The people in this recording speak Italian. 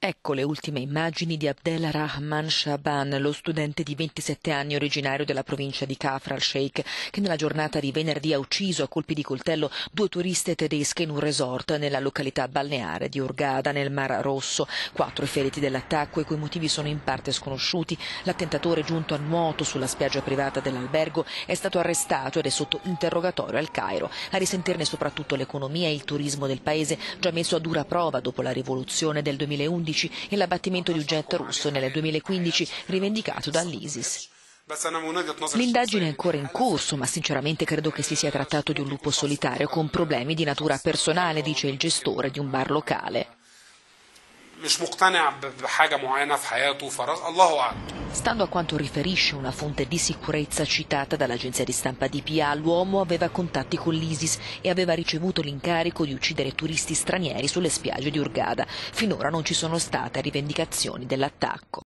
Ecco le ultime immagini di Abdelrahman Shaban, lo studente di 27 anni originario della provincia di Kafr al-Sheikh, che nella giornata di venerdì ha ucciso a colpi di coltello 2 turiste tedesche in un resort nella località balneare di Hurghada nel Mar Rosso. 4 i feriti dell'attacco, i cui motivi sono in parte sconosciuti. L'attentatore, giunto a nuoto sulla spiaggia privata dell'albergo, è stato arrestato ed è sotto interrogatorio al Cairo. A risentirne soprattutto l'economia e il turismo del paese, già messo a dura prova dopo la rivoluzione del 2011 e l'abbattimento di un jet russo nel 2015 rivendicato dall'ISIS. L'indagine è ancora in corso, ma sinceramente credo che si sia trattato di un lupo solitario con problemi di natura personale, dice il gestore di un bar locale. Stando a quanto riferisce una fonte di sicurezza citata dall'agenzia di stampa DPA, l'uomo aveva contatti con l'ISIS e aveva ricevuto l'incarico di uccidere turisti stranieri sulle spiagge di Hurghada. Finora non ci sono state rivendicazioni dell'attacco.